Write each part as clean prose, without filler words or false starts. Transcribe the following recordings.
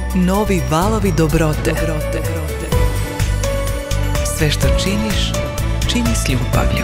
Novi valovi dobrote. Sve što činiš, čini s ljubavlju.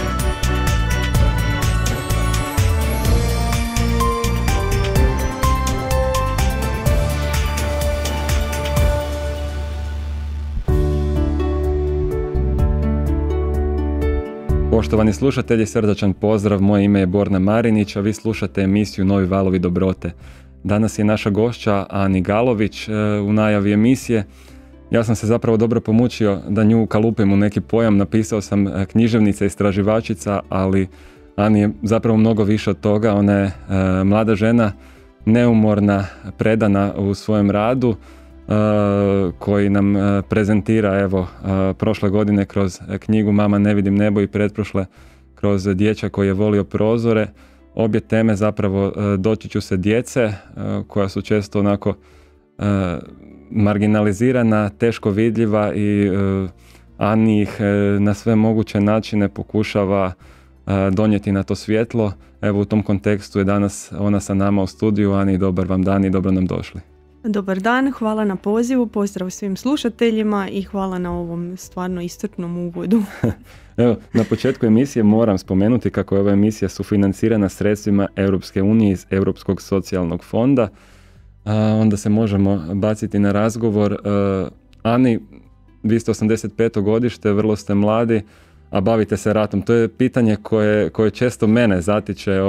Poštovani slušatelji, srdačan pozdrav, moje ime je Borna Marinić, a vi slušate emisiju Novi valovi dobrote. Danas je naša gošća Ani Galović u najavi emisije. Ja sam se zapravo dobro pomučio da nju kalupim u neki pojam, napisao sam književnica, istraživačica, ali Ani je zapravo mnogo više od toga. Ona je mlada žena, neumorna, predana u svojem radu, koji nam prezentira prošle godine kroz knjigu Mama ne vidim nebo i pretprošle kroz Dječak koji je volio prozore. Obje teme zapravo dotiču se djece koja su često onako marginalizirana, teško vidljiva i Ani ih na sve moguće načine pokušava donijeti na to svjetlo. Evo u tom kontekstu je danas ona sa nama u studiju. Ani, dobar vam dan i dobro nam došli. Dobar dan, hvala na pozivu, pozdrav svim slušateljima i hvala na ovom stvarno iscrpnom uvodu. Evo, na početku emisije moram spomenuti kako je ova emisija sufinancirana sredstvima Europske unije iz Europskog socijalnog fonda. Onda se možemo baciti na razgovor. Ani, vi ste 85. godište, vrlo ste mladi, a bavite se ratom. To je pitanje koje često mene zatiče.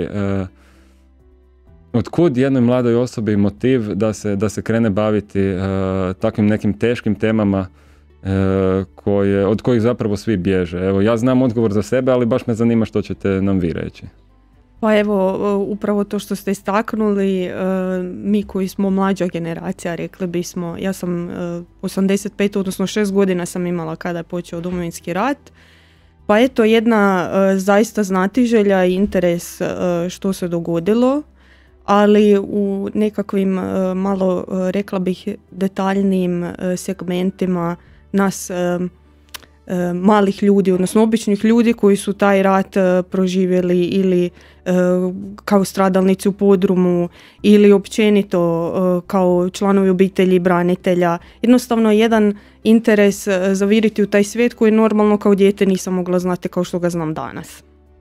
Otkud jednoj mladoj osobi motiv da se krene baviti takvim nekim teškim temama od kojih zapravo svi bježe? Evo, ja znam odgovor za sebe, ali baš me zanima što ćete nam vi reći. Pa evo, upravo to što ste istaknuli, mi koji smo mlađa generacija, rekli bismo, ja sam 85, odnosno 6 godina sam imala kada je počeo Domovinski rat, pa eto jedna zaista znatiželja i interes što se dogodilo, ali u nekakvim malo, rekla bih, detaljnijim segmentima nas malih ljudi, odnosno običnih ljudi koji su taj rat proživjeli ili kao stradalnici u podrumu ili općenito kao članovi obitelji branitelja. Jednostavno jedan interes zaviriti u taj svijet koji normalno kao dijete nisam mogla znati kao što ga znam danas.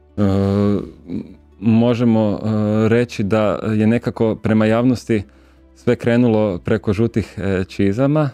Možemo reći da je nekako prema javnosti sve krenulo preko žutih čizama.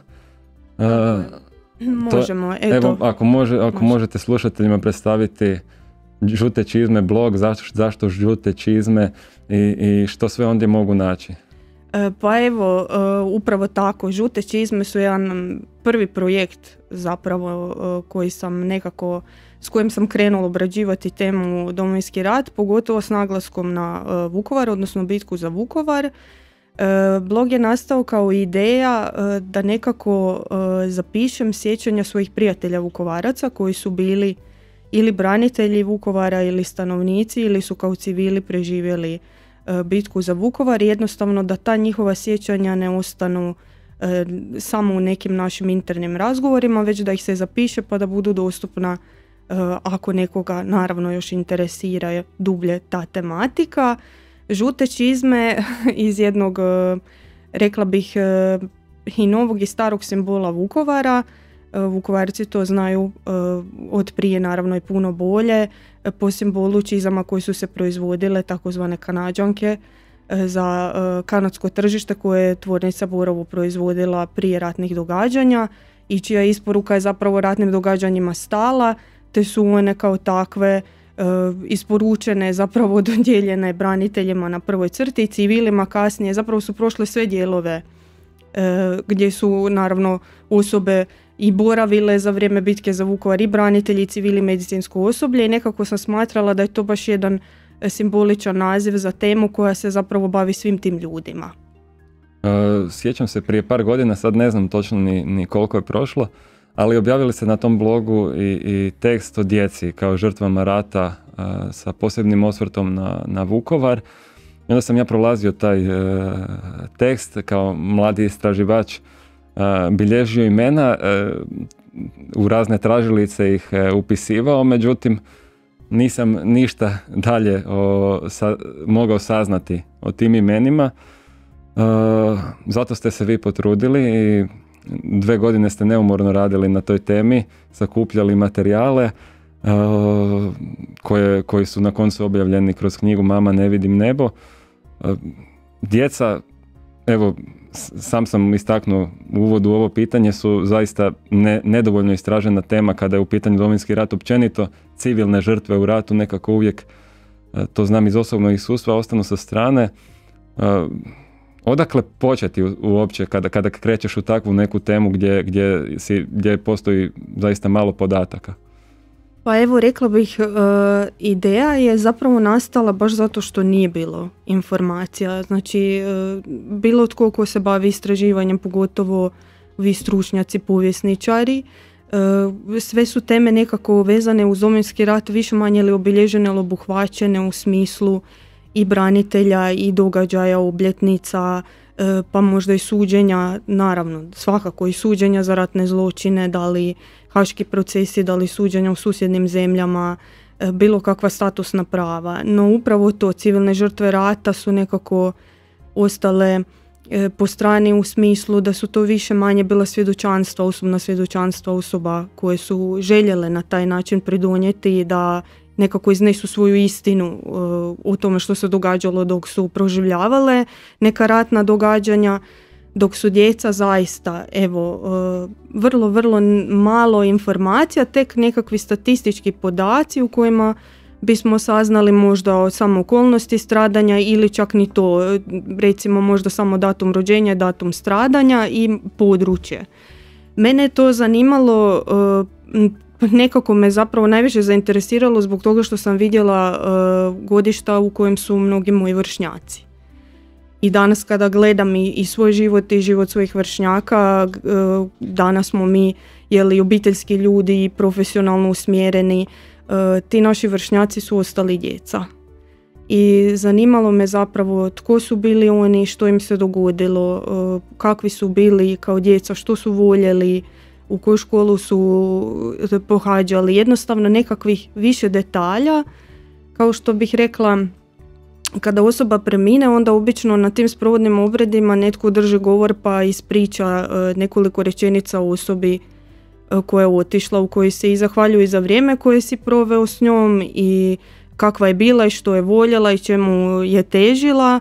Možemo, eto. Evo, ako možete slušateljima predstaviti žute čizme, blog, zašto žute čizme i što sve ondje mogu naći? Pa evo, upravo tako, žute čizme su jedan prvi projekt zapravo koji sam nekako, s kojim sam krenula obrađivati temu Domovinski rat, pogotovo s naglaskom na Vukovar, odnosno bitku za Vukovar. Blog je nastao kao ideja da nekako zapišem sjećanja svojih prijatelja Vukovaraca koji su bili ili branitelji Vukovara ili stanovnici ili su kao civili preživjeli bitku za Vukovar, jednostavno da ta njihova sjećanja ne ostanu samo u nekim našim internim razgovorima, već da ih se zapiše pa da budu dostupna ako nekoga naravno još interesira dublje ta tematika. Žute čizme iz jednog, rekla bih, i novog i starog simbola Vukovara. Vukovarci to znaju od prije naravno i puno bolje, po simbolu čizama koji su se proizvodile, takozvane Kanađanke, za kanadsko tržište koje je tvornica Borovo proizvodila prije ratnih događanja i čija isporuka je zapravo ratnim događanjima stala, te su one kao takve isporučene, zapravo dodijeljene braniteljima na prvoj crti i civilima kasnije. Zapravo su prošle sve dijelove gdje su naravno osobe i boravile za vrijeme bitke za Vukovar, i branitelji i civili, medicinsko osoblje, i nekako sam smatrala da je to baš jedan simboličan naziv za temu koja se zapravo bavi svim tim ljudima. Sjećam se prije par godina, sad ne znam točno ni koliko je prošlo, ali objavili se na tom blogu i tekst o djeci kao žrtvama rata sa posebnim osvrtom na Vukovar. I onda sam ja prolazio taj tekst kao mladi istraživač, bilježio imena, u razne tražilice ih upisivao, međutim nisam ništa dalje mogao saznati o tim imenima. Zato ste se vi potrudili i 2 godine ste neumorno radili na toj temi, sakupljali materijale koji su na koncu objavljeni kroz knjigu Mama ne vidim nebo. Djeca, evo, sam sam istaknuo u uvodu ovo pitanje, su zaista nedovoljno istražena tema kada je u pitanju Domovinski rat općenito. Civilne žrtve u ratu nekako uvijek, to znam iz osobnog iskustva, ostanu sa strane. Odakle početi uopće kada krećeš u takvu neku temu gdje postoji zaista malo podataka? Pa evo, rekla bih, ideja je zapravo nastala baš zato što nije bilo informacija. Znači, bilo tko ko se bavi istraživanjem, pogotovo vi stručnjaci, povjesničari, sve su teme nekako vezane uz Domovinski rat, više manje ili obilježene ili obuhvaćene u smislu i branitelja i događaja, obljetnica, pa možda i suđenja, naravno svakako i suđenja za ratne zločine, da li haški procesi, da li suđenja u susjednim zemljama, bilo kakva statusna prava. No upravo to, civilne žrtve rata su nekako ostale po strani u smislu da su to više manje bila svjedočanstva, osobna svjedočanstva osoba koje su željele na taj način pridonijeti i da nekako iznesu svoju istinu o tome što se događalo dok su proživljavale neka ratna događanja, dok su djeca zaista, evo, vrlo malo informacija, tek nekakvi statistički podaci u kojima bismo saznali možda o samo okolnosti stradanja ili čak ni to, recimo možda samo datum rođenja, datum stradanja i područje. Mene je to zanimalo, nekako me zapravo najviše zainteresiralo zbog toga što sam vidjela godišta u kojem su mnogi moji vršnjaci. I danas kada gledam i svoj život i život svojih vršnjaka, danas smo mi obiteljski ljudi i profesionalno usmjereni, ti naši vršnjaci su ostali djeca. I zanimalo me zapravo tko su bili oni, što im se dogodilo, kakvi su bili kao djeca, što su voljeli, u koju školu su pohađali, jednostavno nekakvih više detalja. Kao što bih rekla, kada osoba premine, onda obično na tim sprovodnim obredima netko drži govor pa ispriča nekoliko rečenica o osobi koja je otišla, u kojoj se i zahvaljuje za vrijeme koje si proveo s njom i kakva je bila i što je voljela i čemu je težila.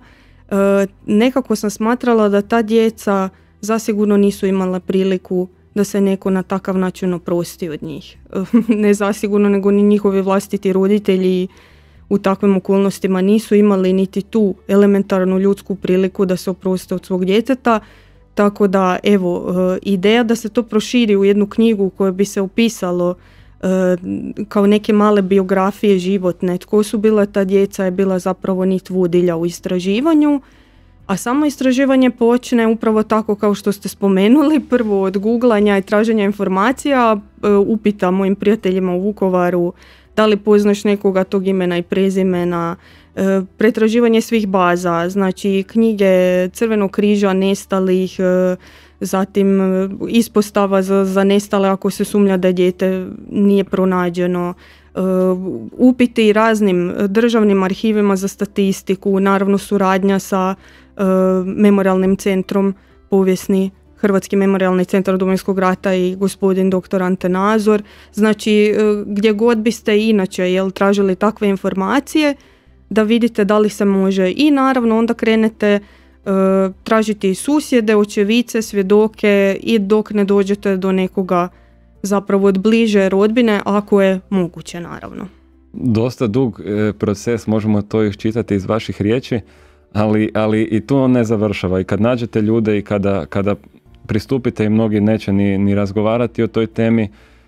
Nekako sam smatrala da ta djeca zasigurno nisu imala priliku da se neko na takav način oprosti od njih. Ne zasigurno, nego ni njihovi vlastiti roditelji u takvim okolnostima nisu imali niti tu elementarnu ljudsku priliku da se oproste od svog djeteta. Tako da, evo, ideja da se to proširi u jednu knjigu u kojoj bi se opisalo kao neke male biografije životne, tko su bila ta djeca, je bila zapravo nit vodilja u istraživanju. A samo istraživanje počne upravo tako kao što ste spomenuli, prvo od googlanja i traženja informacija, upita mojim prijateljima u Vukovaru da li poznaš nekoga tog imena i prezimena, pretraživanje svih baza, znači knjige Crvenog križa nestalih, zatim ispostava za nestale ako se sumnja da dijete nije pronađeno, upiti raznim državnim arhivima za statistiku, naravno suradnja sa memorialnim centrom povijesni, Hrvatski memorialni centar Domovinskog rata i gospodin dr. Ante Nazor. Znači, gdje god biste inače tražili takve informacije, da vidite da li se može, i naravno onda krenete tražiti susjede, očevice, svjedoke i dok ne dođete do nekoga zapravo od bliže rodbine, ako je moguće, naravno. Dosta dug proces, možemo to iščitati iz vaših riječi, ali i tu on ne završava. I kad nađete ljude i kada pristupite, i mnogi neće ni razgovarati o toj temi,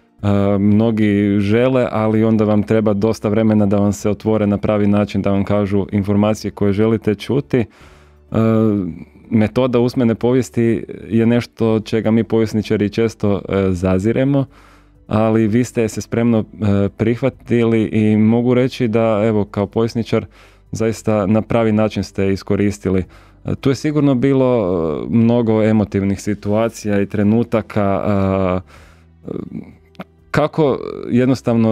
mnogi žele, ali onda vam treba dosta vremena da vam se otvore na pravi način, da vam kažu informacije koje želite čuti. Metoda usmene povijesti je nešto čega mi povjesničari često zaziremo, ali vi ste se spremno prihvatili i mogu reći da, evo, kao povjesničar zaista na pravi način ste iskoristili. Tu je sigurno bilo mnogo emotivnih situacija i trenutaka. Kako jednostavno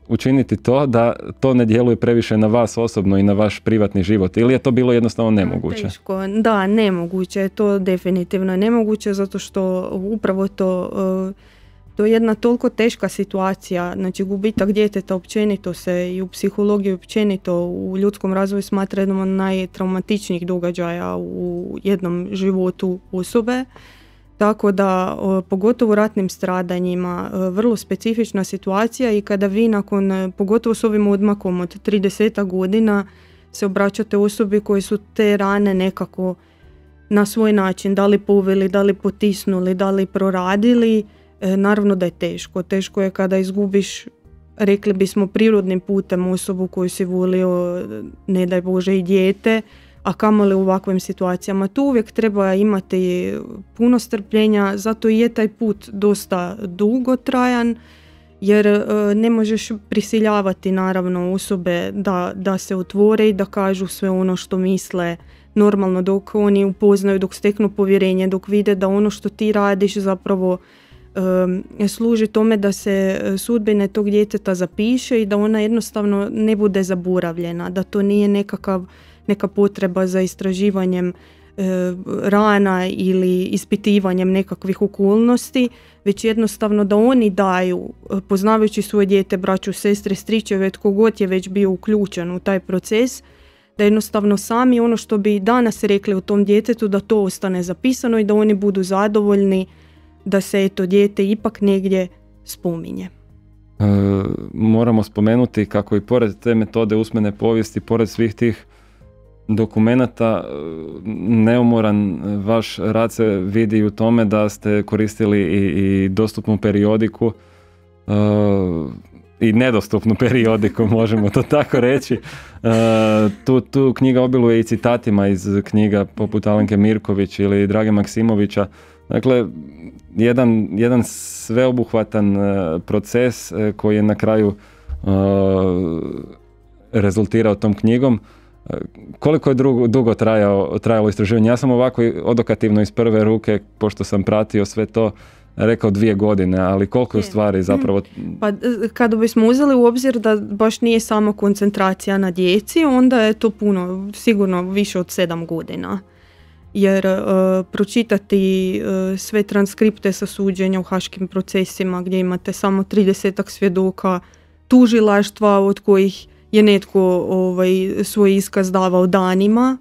učiniti to da to ne djeluje previše na vas osobno i na vaš privatni život, ili je to bilo jednostavno nemoguće? Teško, da, nemoguće je to, definitivno je nemoguće, zato što upravo to je jedna toliko teška situacija, znači gubitak djeteta općenito se i u psihologiji općenito u ljudskom razvoju smatra jednom od najtraumatičnijih događaja u jednom životu osobe. Tako da, pogotovo u ratnim stradanjima, vrlo specifična situacija i kada vi nakon, pogotovo s ovim odmakom od 30 godina, se obraćate osobi koji su te rane nekako na svoj način, da li poveli, da li potisnuli, da li proradili, naravno da je teško. Teško je kada izgubiš, rekli bismo, prirodnim putem osobu koju si volio, ne daj Bože, i dijete, a kamoli u ovakvim situacijama. Tu uvijek treba imati puno strpljenja, zato i je taj put dosta dugotrajan, jer ne možeš prisiljavati naravno osobe da se otvore i da kažu sve ono što misle normalno, dok oni upoznaju, dok steknu povjerenje, dok vide da ono što ti radiš zapravo služi tome da se sudbine tog djeteta zapiše i da ona jednostavno ne bude zaboravljena, da to nije neka potreba za istraživanjem rana ili ispitivanjem nekakvih okolnosti, već jednostavno da oni daju, poznavajući svoje dijete, braću, sestre, stričeve, tko god je već bio uključen u taj proces, da jednostavno sami ono što bi danas rekli o tom djetetu, da to ostane zapisano i da oni budu zadovoljni da se eto dijete ipak negdje spominje. Moramo spomenuti kako i pored te metode usmene povijesti, pored svih tih dokumenata, neumoran vaš rad se vidi u tome da ste koristili i dostupnu periodiku i nedostupnu periodiku, možemo to tako reći. Tu knjiga obiluje i citatima iz knjiga poput Alenke Mirković ili Drage Maksimovića. Dakle, jedan sveobuhvatan proces koji je na kraju rezultirao tom knjigom. Koliko je dugo trajalo istraživanje? Ja sam ovako odokativno iz prve ruke, pošto sam pratio sve to, rekao 2 godine, ali koliko je u stvari zapravo? Pa kada bismo uzeli u obzir da baš nije samo koncentracija na djeci, onda je to puno, sigurno više od 7 godina. Jer pročitati sve transkripte sa suđenja u haškim procesima gdje imate samo 30 svjedoka, tužilaštva od kojih je netko svoj iskaz davao danima,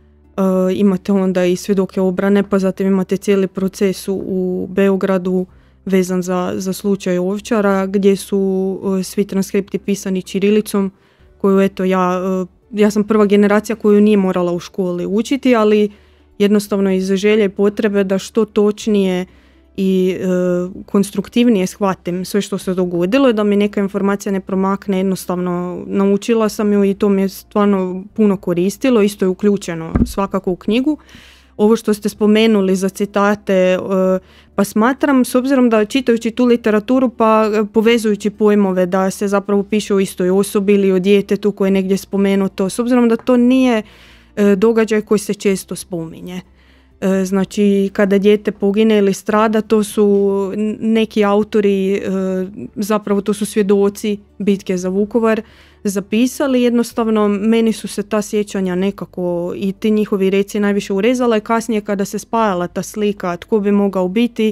imate onda i svjedoke obrane, pa zatim imate cijeli proces u Beogradu vezan za slučaj Ovčara, gdje su svi transkripti pisani ćirilicom, koju eto ja sam prva generacija koju nije morala u školi učiti, ali jednostavno iz želje i potrebe da što točnije i konstruktivnije shvatim sve što se dogodilo i da mi neka informacija ne promakne, jednostavno naučila sam ju i to mi je stvarno puno koristilo, isto je uključeno svakako u knjigu. Ovo što ste spomenuli za citate, pa smatram, s obzirom da čitajući tu literaturu pa povezujući pojmove da se zapravo piše o istoj osobi ili o djetetu koje je negdje spomenuto, s obzirom da to nije događaj koji se često spominje. Znači, kada dijete pogine ili strada, to su neki autori, zapravo to su svjedoci bitke za Vukovar, zapisali. Jednostavno, meni su se ta sjećanja nekako i ti njihovi reci najviše urezala i kasnije kada se spajala ta slika tko bi mogao biti,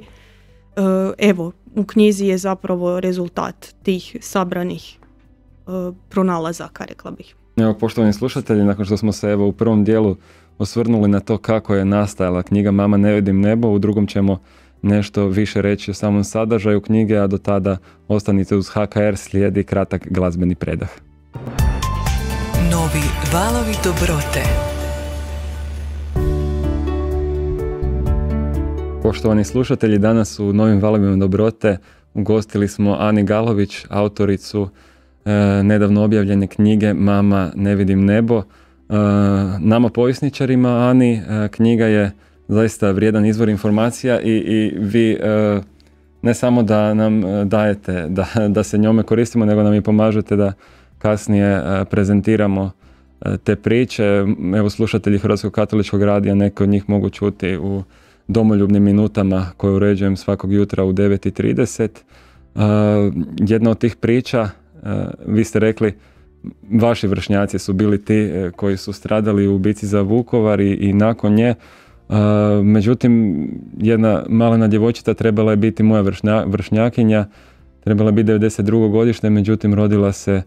evo, u knjizi je zapravo rezultat tih sabranih pronalazaka, rekla bih. Evo, poštovani slušatelji, nakon što smo se u prvom dijelu osvrnuli na to kako je nastajala knjiga Mama ne vidim nebo, u drugom ćemo nešto više reći o samom sadržaju knjige, a do tada ostanite uz HKR, slijedi kratak glazbeni predah. Novi valovi dobrote. Poštovani slušatelji, danas u Novim valovima dobrote ugostili smo Ani Galović, autoricu nedavno objavljene knjige Mama ne vidim nebo. Nama povjesničarima, Ani, knjiga je zaista vrijedan izvor informacija i vi ne samo da nam dajete da se njome koristimo, nego nam i pomažete da kasnije prezentiramo te priče. Evo, slušatelji Hrvatskog katoličkog radija, neke od njih mogu čuti u domoljubnim minutama koje uređujem svakog jutra u 9:30. Jedna od tih priča Vi ste rekli, vaši vršnjaci su bili ti koji su stradali u bici za Vukovar i nakon nje. Međutim, jedna malena djevojčica trebala je biti moja vršnjakinja, trebala je biti 92. godište, međutim rodila se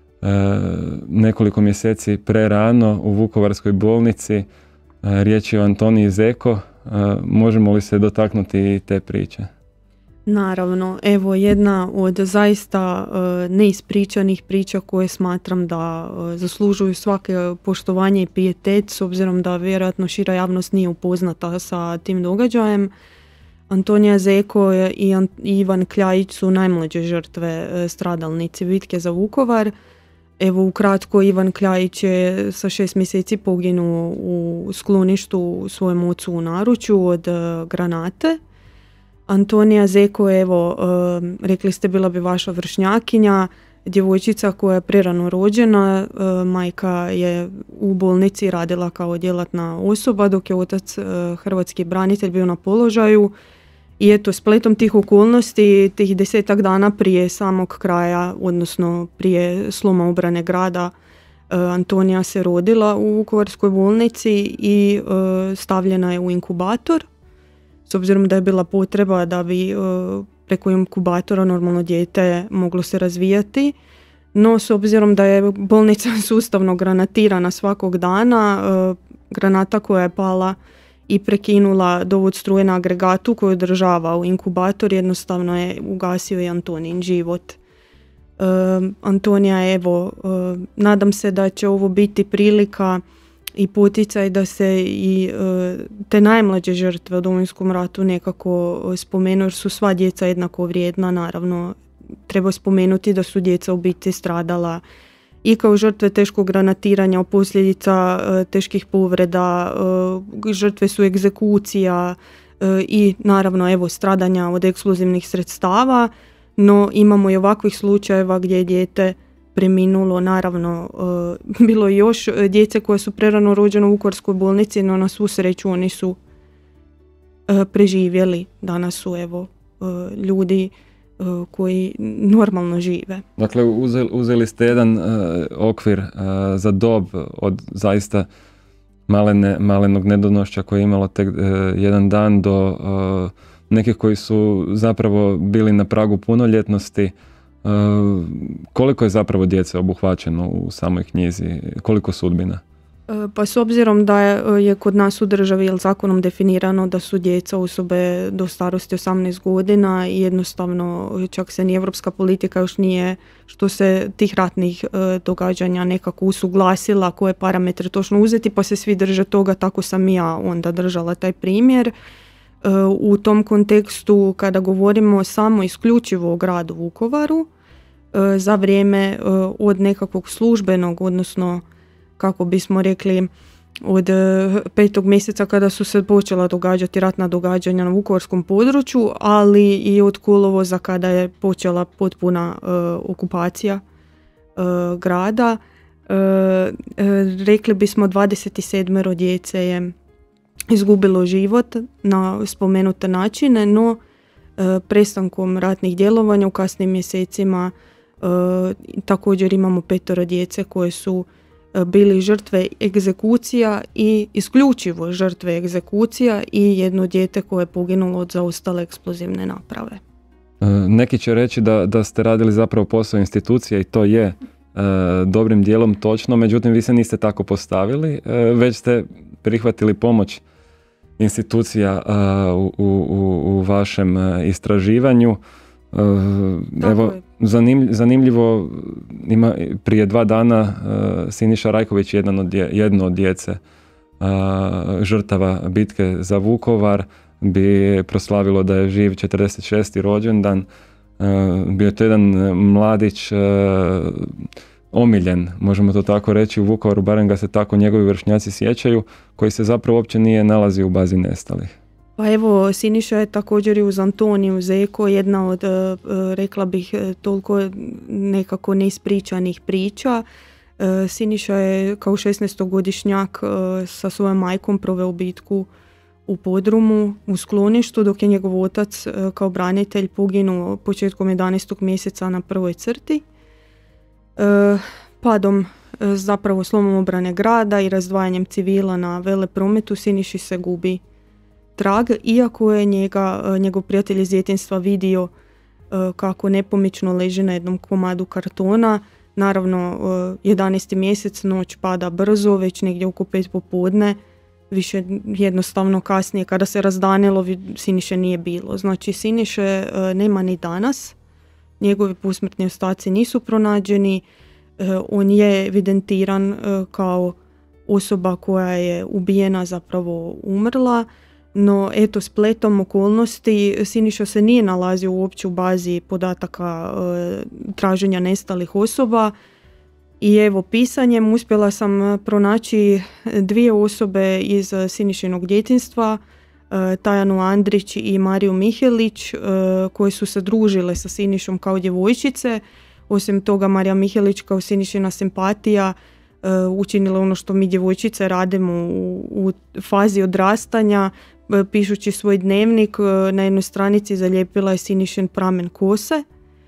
nekoliko mjeseci prerano u Vukovarskoj bolnici. Riječ je o Antoniji Zeko. Možemo li se dotaknuti te priče? Naravno, evo jedna od zaista neispričanih priča koje smatram da zaslužuju svake poštovanje i pijetet, s obzirom da vjerojatno šira javnost nije upoznata sa tim događajem. Antonija Zeko i Ivan Kljajić su najmlađe žrtve stradalnici bitke za Vukovar. Evo ukratko, Ivan Kljajić je sa 6 mjeseci poginuo u skloništu svojem ocu u naručju od granate. Antonija Zeko, evo, rekli ste, bila bi vaša vršnjakinja, djevojčica koja je prerano rođena, majka je u bolnici radila kao djelatna osoba, dok je otac hrvatski branitelj bio na položaju. I eto, spletom tih okolnosti, tih 10 dana prije samog kraja, odnosno prije sloma obrane grada, Antonija se rodila u Vukovarskoj bolnici i stavljena je u inkubator. S obzirom da je bila potreba da bi preko inkubatora normalno dijete moglo se razvijati, no s obzirom da je bolnica sustavno granatirana svakog dana, granata koja je pala i prekinula dovod struje na agregatu koju održava u inkubator, jednostavno je ugasio i Antonin život. Antonija, evo, nadam se da će ovo biti prilika i poticaj da se i te najmlađe žrtve u Domovinskom ratu nekako spomenu, jer su sva djeca jednako vrijedna. Naravno, treba spomenuti da su djeca u biti stradala i kao žrtve teškog granatiranja, od posljedica teških povreda, žrtve su egzekucija i naravno evo stradanja od eksplozivnih sredstava, no imamo i ovakvih slučajeva gdje je dijete preminulo. Naravno, bilo je još djece koje su prerano rođene u Vukovarskoj bolnici, no na svu sreću oni su preživjeli. Danas su evo ljudi koji normalno žive. Dakle, uzeli ste jedan okvir za dob od zaista malenog nedonošća koje je imalo tek jedan dan do nekih koji su zapravo bili na pragu punoljetnosti. Koliko je zapravo djece obuhvaćeno u samoj knjizi? Koliko sudbina? Pa s obzirom da je kod nas u državi zakonom definirano da su djeca osobe do starosti 18 godina i jednostavno čak se ni evropska politika još nije, što se tih ratnih događanja nekako usuglasila koje parametre točno uzeti, pa se svi drže toga, tako sam i ja onda držala taj primjer. U tom kontekstu kada govorimo samo isključivo o gradu Vukovaru, za vrijeme od nekakvog službenog, odnosno kako bismo rekli od 5. mjeseca kada su se počela događati ratna događanja na vukovarskom području, ali i od kolovoza kada je počela potpuna okupacija grada, rekli bismo 27 djece je izgubilo život na spomenute načine, no prestankom ratnih djelovanja u kasnim mjesecima također imamo 5 djece koje su bili žrtve egzekucija i isključivo žrtve egzekucija i jedno dijete koje je poginulo od zaostale eksplozivne naprave. Neki će reći da ste radili zapravo posao institucije i to je dobrim dijelom točno, međutim vi se niste tako postavili, već ste prihvatili pomoć institucija u vašem istraživanju. Evo, zanimljivo, ima prije 2 dana Siniša Rajković, jedno od djece žrtava bitke za Vukovar, bi proslavilo da je živ 46. rođendan. Bio je to jedan mladić omiljen, možemo to tako reći, u Vukovaru, barem ga se tako njegovi vršnjaci sjećaju, koji se zapravo uopće nije nalazio u bazi nestalih. Pa evo, Siniša je također i uz Antoniju Zeko jedna od, rekla bih, toliko nekako neispričanih priča. Siniša je kao 16-godišnjak sa svojom majkom proveo bitku u podrumu, u skloništu, dok je njegov otac kao branitelj poginuo početkom 11. mjeseca na prvoj crti. Padom zapravo slomom obrane grada i razdvajanjem civila na veleprometu Siniši se gubi trag, iako je njegov prijatelj iz djetinjstva vidio kako nepomično leži na jednom komadu kartona. Naravno, 11. mjesec, noć pada brzo, već negdje oko 5 popodne. Više jednostavno kasnije, kada se razdanilo, Siniše nije bilo. Znači, Siniše nema ni danas. Njegovi posmrtni ostaci nisu pronađeni. On je evidentiran kao osoba koja je ubijena, zapravo umrla. No, eto, spletom okolnosti Siniša se nije nalazio uopće u bazi podataka traženja nestalih osoba. I evo, pisanjem uspjela sam pronaći 2 osobe iz Sinišinog djetinjstva, Tajanu Andrić i Mariju Mihelić, koje su se družile sa Sinišom kao djevojčice. Osim toga, Marija Mihelić kao Sinišina simpatija učinila ono što mi djevojčice radimo u fazi odrastanja. Pišući svoj dnevnik, na jednoj stranici zalijepila je Sinišin pramen kose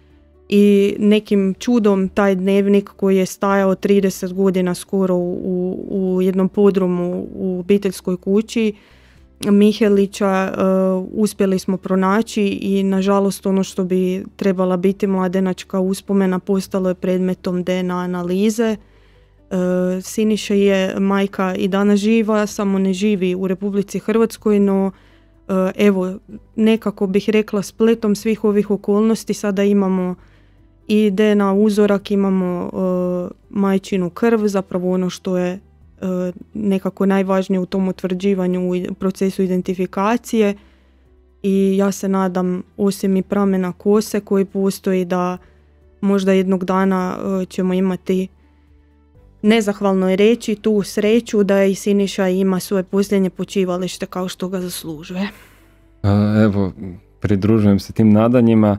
i nekim čudom taj dnevnik koji je stajao 30 godina skoro u jednom podrumu u obiteljskoj kući Mihelića uspjeli smo pronaći i nažalost ono što bi trebala biti mladenačka uspomena postalo je predmetom DNA analize. Siniša je majka i danas živa, samo ne živi u Republici Hrvatskoj, no evo, nekako bih rekla spletom svih ovih okolnosti sada imamo i DNA uzorak, imamo majčinu krv, zapravo ono što je nekako najvažnije u tom utvrđivanju u procesu identifikacije, i ja se nadam, osim i pramena kose koji postoji, da možda jednog dana ćemo imati, nezahvalno je reći, tu sreću da i Siniša ima svoje posljednje počivalište kao što ga zaslužuje. Evo, pridružujem se tim nadanjima.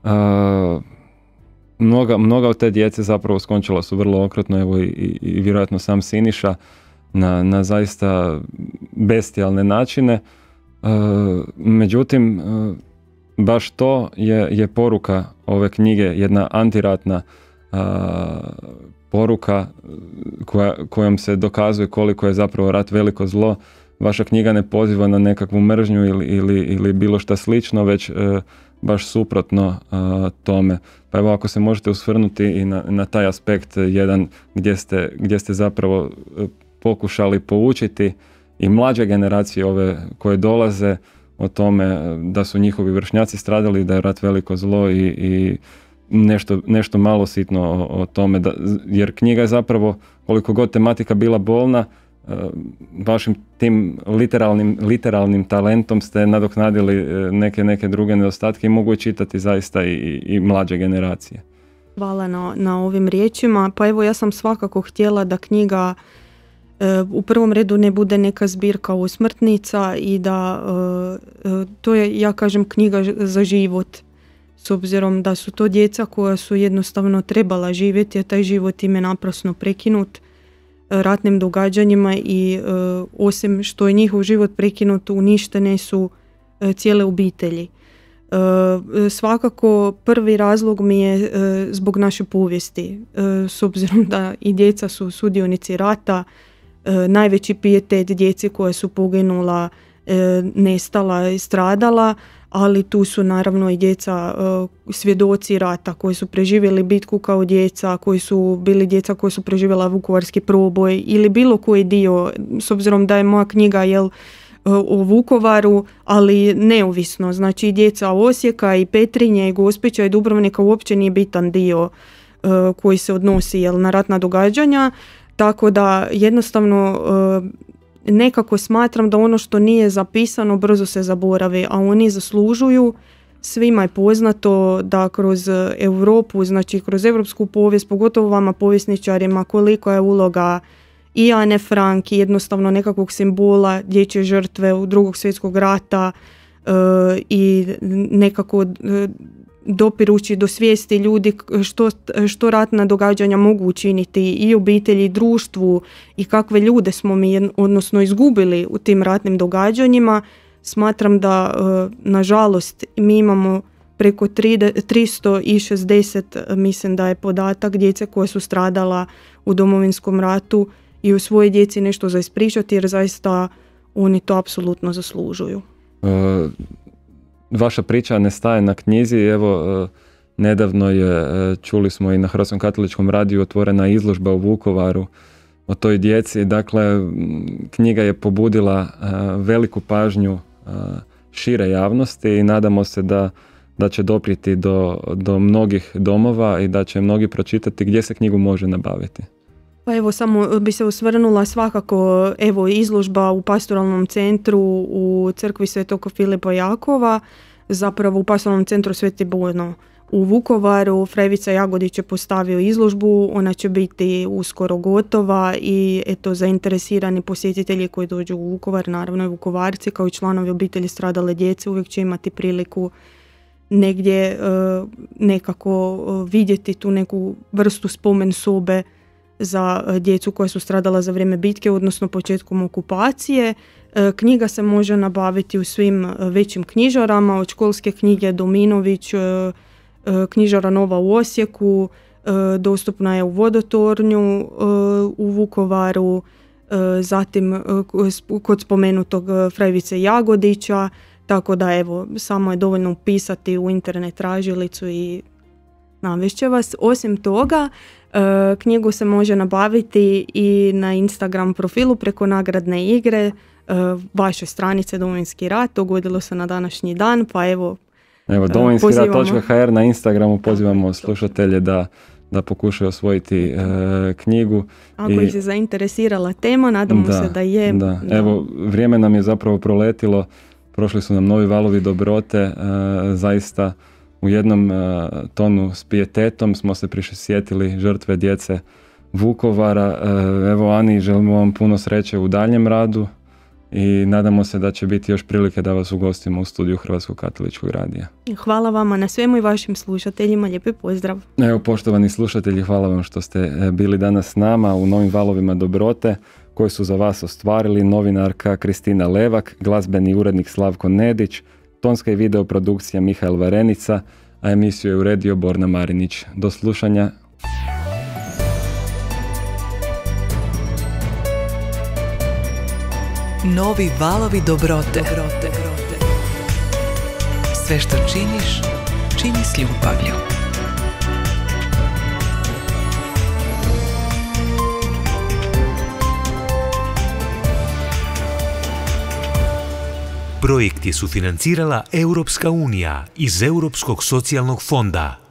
Mnoga od te djece zapravo skončala su vrlo okrutno, evo i vjerojatno sam Siniša, na zaista bestijalne načine. Međutim, baš to je poruka ove knjige, jedna antiratna poruka kojom se dokazuje koliko je zapravo rat veliko zlo. Vaša knjiga ne poziva na nekakvu mržnju ili bilo šta slično, već baš suprotno tome. Pa evo, ako se možete osvrnuti i na taj aspekt jedan gdje ste zapravo pokušali poučiti i mlađe generacije ove koje dolaze o tome da su njihovi vršnjaci stradali, da je rat veliko zlo i nešto malo sitno o tome, jer knjiga je zapravo, koliko god tematika bila bolna, vašim tim literalnim talentom ste nadoknadili neke druge nedostatke i mogu je čitati zaista i mlađe generacije. Hvala na ovim riječima. Pa evo, ja sam svakako htjela da knjiga u prvom redu ne bude neka zbirka osmrtnica i da to je, ja kažem, knjiga za život, s obzirom da su to djeca koja su jednostavno trebala živjeti, a taj život im je naprasno prekinut ratnim događanjima i osim što je njihov život prekinut, uništene su cijele obitelji. Svakako prvi razlog mi je zbog naše povijesti, s obzirom da i djeca su sudionici rata, najveći pijetet djeci koja su poginula, nestala i stradala, ali tu su naravno i djeca svjedoci rata koji su preživjeli bitku kao djeca, koji su bili djeca koji su preživjela Vukovarski proboj ili bilo koji dio, s obzirom da je moja knjiga o Vukovaru, ali neovisno, znači i djeca Osijeka i Petrinje i Gospića i Dubrovnika uopće nije bitan dio koji se odnosi na ratna događanja, tako da jednostavno nekako smatram da ono što nije zapisano brzo se zaboravi, a oni zaslužuju. Svima je poznato da kroz Europu, znači kroz europsku povijest, pogotovo vama povjesničarima, kolika je uloga i Ane Frank i jednostavno nekakvog simbola dječje žrtve u Drugog svjetskog rata i nekako dopirući do svijesti ljudi što ratna događanja mogu učiniti i obitelji i društvu i kakve ljude smo mi odnosno izgubili u tim ratnim događanjima. Smatram da nažalost mi imamo preko 360, mislim da je podatak, djece koje su stradala u Domovinskom ratu i u svojoj djeci nešto za ispričati, jer zaista oni to apsolutno zaslužuju. Vaša priča ne staje na knjizi. Evo, nedavno je, čuli smo i na Hrvatskom katoličkom radiju, otvorena izložba u Vukovaru o toj djeci. Dakle, knjiga je pobudila veliku pažnju šire javnosti i nadamo se da će doprijeti do mnogih domova i da će mnogi pročitati. Gdje se knjigu može nabaviti? Pa evo, samo bi se osvrnula svakako, evo, izložba u Pastoralnom centru u crkvi Svetog Filipa Jakova, zapravo u Pastoralnom centru Sveti Bojno u Vukovaru. Frevica Jagodić je postavio izložbu, ona će biti uskoro gotova i eto, zainteresirani posjetitelji koji dođu u Vukovar, naravno i Vukovarci kao i članovi obitelji stradale djece, uvijek će imati priliku negdje nekako vidjeti tu neku vrstu spomen sobe za djecu koja su stradala za vrijeme bitke, odnosno početkom okupacije. Knjiga se može nabaviti u svim većim knjižarama, od Školske knjige do Minović, knjižara Nova u Osijeku, dostupna je u Vodotornju u Vukovaru, zatim kod spomenutog Frevice Jagodića, tako da evo, samo je dovoljno upisati u internet tražilicu i navešće vas. Osim toga, knjigu se može nabaviti i na Instagram profilu preko nagradne igre vaše stranice Domovinski rat. Dogodilo se na današnji dan, pa evo domovinskirat.hr na Instagramu pozivamo slušatelje da pokušaju osvojiti knjigu. Ako ih se zainteresirala tema, nadamo se da je. Da. Evo, vrijeme nam je zapravo proletilo, prošli su nam novi valovi dobrote, zaista u jednom tonu s pijetetom smo se prisjetili žrtve djece Vukovara. Evo, Ani, želimo vam puno sreće u daljem radu i nadamo se da će biti još prilike da vas ugostimo u studiju Hrvatskog katoličkog radija. Hvala vama na svemu i vašim slušateljima. Lijepi pozdrav. Evo, poštovani slušatelji, hvala vam što ste bili danas s nama u novim valovima dobrote koje su za vas ostvarili novinarka Kristina Levak, glazbeni urednik Slavko Nedić, tonska i video produkcija Mihael Varenica, a emisiju je uredio Borna Marinić. Do slušanja. Novi valovi dobrote. Sve što činiš, čini s ljubavlju. Projekt je sufinancirala Europska unija iz Europskog socijalnog fonda.